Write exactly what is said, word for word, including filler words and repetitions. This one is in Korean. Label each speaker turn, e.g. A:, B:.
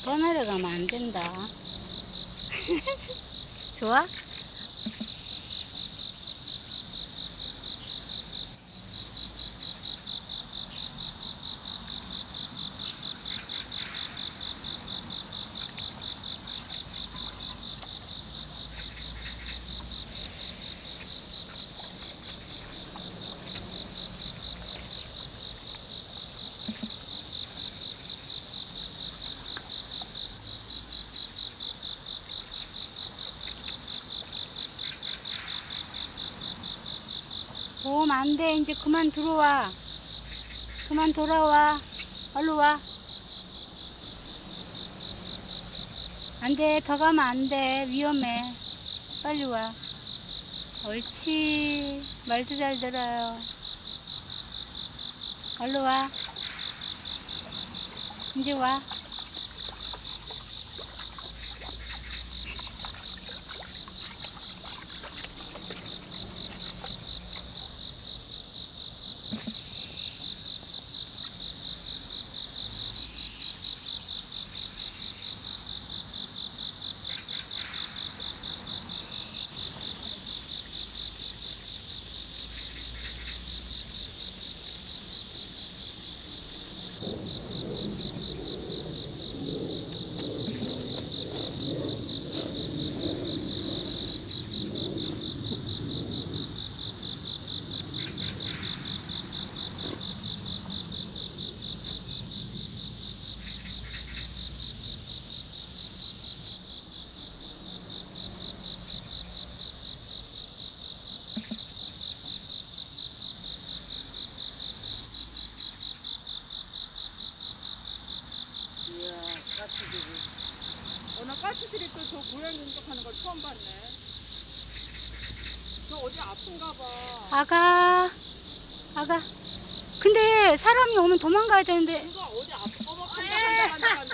A: 더 내려가면 안 된다. 좋아? 오면 안 돼. 이제 그만 들어와. 그만 돌아와. 얼른 와. 안 돼. 더 가면 안 돼. 위험해. 빨리 와. 옳지. 말도 잘 들어요. 얼른 와. 이제 와.
B: 까치들이. 어, 나 까치들이 또 저 고양이 공격하는 걸 처음 봤네. 저 어디 아픈가 봐.
A: 아가. 아가. 근데 사람이 오면 도망가야 되는데.
B: 이거 어디 아파? 어머, 간다, 간다, 간다, 간다.